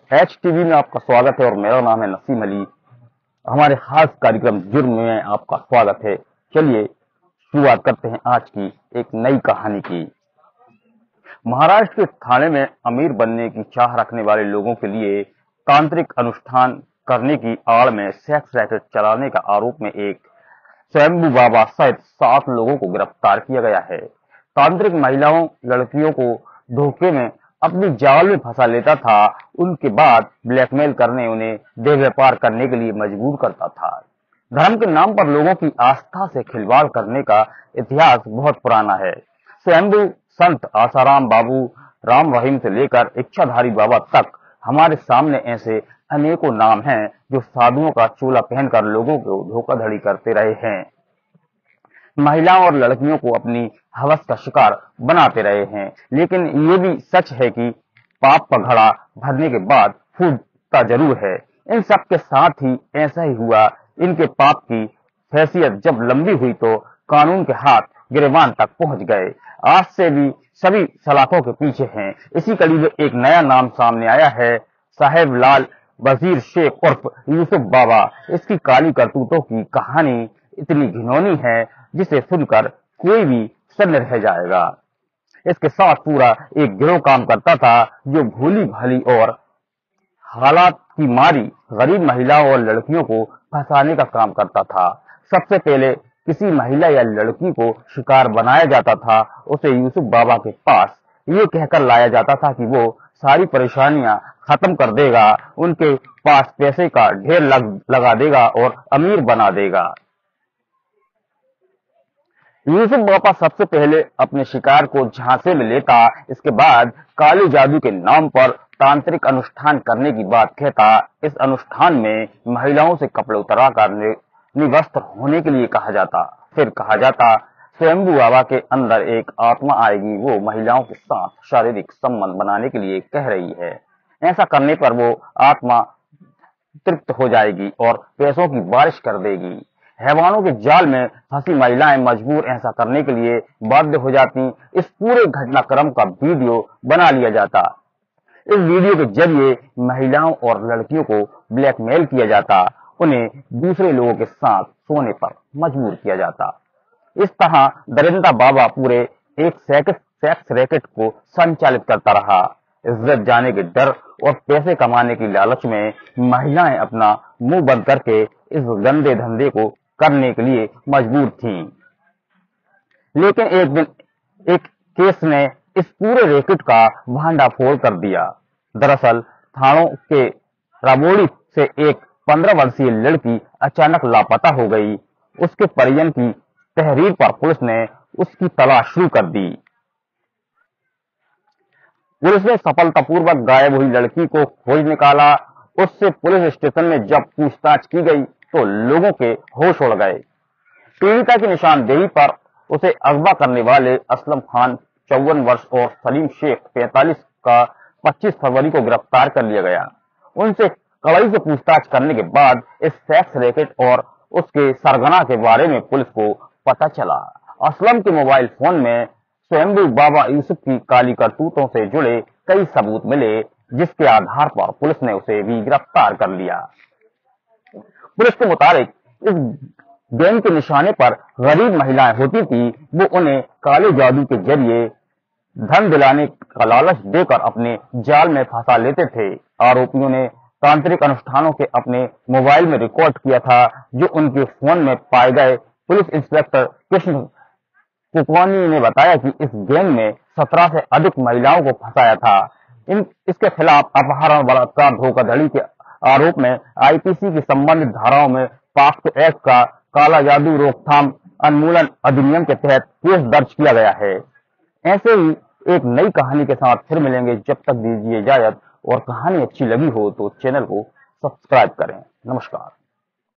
H TV में आपका स्वागत है और मेरा नाम है नसीम अली। हमारे खास कार्यक्रम जुर्म में आपका स्वागत है। चलिए शुरुआत करते हैं आज की एक नई कहानी की। महाराष्ट्र के थाने में अमीर बनने की चाह रखने वाले लोगों के लिए तांत्रिक अनुष्ठान करने की आड़ में सेक्स रैकेट चलाने का आरोप में एक स्वयंभू बाबा सहित 7 लोगों को गिरफ्तार किया गया है। तांत्रिक महिलाओं लड़कियों को धोखे में अपनी जाल में फंसा लेता था, उनके बाद ब्लैकमेल करने उन्हें देह व्यापार करने के लिए मजबूर करता था। धर्म के नाम पर लोगों की आस्था से खिलवाड़ करने का इतिहास बहुत पुराना है। स्वयंभू संत आसाराम बाबू राम रहीम से लेकर इच्छाधारी बाबा तक हमारे सामने ऐसे अनेकों नाम हैं जो साधुओं का चोला पहनकर लोगों को धोखाधड़ी करते रहे हैं, महिलाओं और लड़कियों को अपनी हवस का शिकार बनाते रहे हैं। लेकिन ये भी सच है कि पाप का घड़ा भरने के बाद फूटता जरूर है। इन सब के साथ ही ऐसा ही हुआ। इनके पाप की हैसियत जब लंबी हुई तो कानून के हाथ गिरेबान तक पहुंच गए। आज से भी सभी सलाखों के पीछे हैं। इसी कड़ी में एक नया नाम सामने आया है, साहेब लाल वजीर शेख उर्फ यूसुफ बाबा। इसकी काली करतूतों की कहानी इतनी घिनौनी है जिसे सुनकर कोई भी सन्न रह जाएगा। इसके साथ पूरा एक गिरोह काम करता था जो भोली भाली और हालात की मारी गरीब महिलाओं और लड़कियों को फंसाने का काम करता था। सबसे पहले किसी महिला या लड़की को शिकार बनाया जाता था, उसे यूसुफ बाबा के पास ये कहकर लाया जाता था कि वो सारी परेशानियां खत्म कर देगा, उनके पास पैसे का ढेर लगा देगा और अमीर बना देगा। यूसुफ बाबा सबसे पहले अपने शिकार को झांसे में लेता, इसके बाद काले जादू के नाम पर तांत्रिक अनुष्ठान करने की बात कहता। इस अनुष्ठान में महिलाओं से कपड़े उतरा कर निवस्त्र होने के लिए कहा जाता। फिर कहा जाता स्वयंभू बाबा के अंदर एक आत्मा आएगी, वो महिलाओं के साथ शारीरिक संबंध बनाने के लिए कह रही है। ऐसा करने पर वो आत्मा तृप्त हो जाएगी और पैसों की बारिश कर देगी। हैवानों के जाल में फंसी महिलाएं मजबूर ऐसा करने के लिए बाध्य हो जाती। इस पूरे घटनाक्रम का वीडियो बना लिया जाता। इस वीडियो के जरिए महिलाओं और लड़कियों को ब्लैकमेल किया जाता, उन्हें दूसरे लोगों के साथ सोने पर मजबूर किया जाता। इस तरह दरिंदा बाबा पूरे एक सेक्स रैकेट को संचालित करता रहा। इज्जत जाने के डर और पैसे कमाने की लालच में महिलाएं अपना मुंह बंद करके इस गंदे धंधे को करने के लिए मजबूर थीं। लेकिन एक दिन एक केस ने इस पूरे रैकेट का भंडाफोड़ कर दिया। दरअसल थानों के राबोड़ी से एक 15 वर्षीय लड़की अचानक लापता हो गई। उसके परिजन की तहरीर पर पुलिस ने उसकी तलाश शुरू कर दी। पुलिस ने सफलतापूर्वक गायब हुई लड़की को खोज निकाला। उससे पुलिस स्टेशन में जब पूछताछ की गई तो लोगों के होश उड़ गए। पीड़िता की निशानदेही पर उसे अगवा करने वाले असलम खान 54 वर्ष और सलीम शेख 45 का 25 फरवरी को गिरफ्तार कर लिया गया। उनसे कड़ाई से पूछताछ करने के बाद इस सेक्स रैकेट और उसके सरगना के बारे में पुलिस को पता चला। असलम के मोबाइल फोन में स्वयंभू बाबा यूसुफ की काली करतूतों से जुड़े कई सबूत मिले, जिसके आधार पर पुलिस ने उसे भी गिरफ्तार कर लिया। पुलिस के मुताबिक इस गैंग के निशाने पर गरीब महिलाएं होती थी। वो उन्हें काले जादू के जरिए धन दिलाने का लालच देकर अपने जाल में फंसा लेते थे। आरोपियों ने तांत्रिक अनुष्ठानों के अपने मोबाइल में रिकॉर्ड किया था, जो उनके फोन में पाए गए। पुलिस इंस्पेक्टर कृष्ण कुकवानी ने बताया कि इस गैंग में 17 से अधिक महिलाओं को फंसाया था। इसके खिलाफ अपहरण, बलात्कार, धोखाधड़ी के आरोप में आईपीसी की संबंधित धाराओं में पाक्सो एक्ट का काला जादू रोकथाम उन्मूलन अधिनियम के तहत केस दर्ज किया गया है। ऐसे ही एक नई कहानी के साथ फिर मिलेंगे। जब तक दीजिए इजाजत, और कहानी अच्छी लगी हो तो चैनल को सब्सक्राइब करें। नमस्कार।